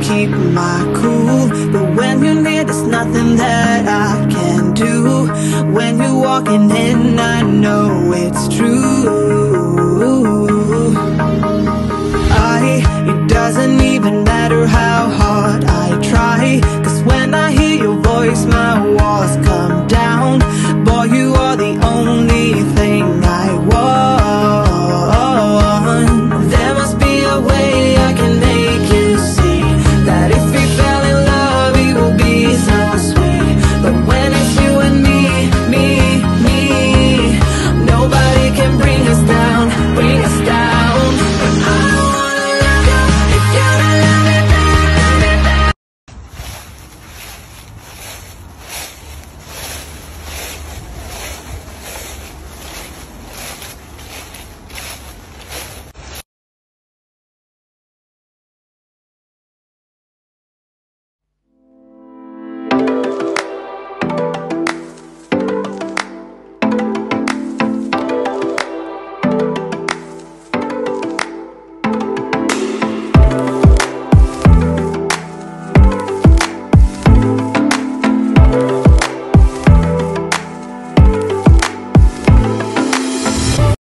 keep my cool, but when you're near, there's nothing that I can do. When you're walking in, I know it's true. It doesn't even matter how hard I try, 'cause when I hear your voice, my walls come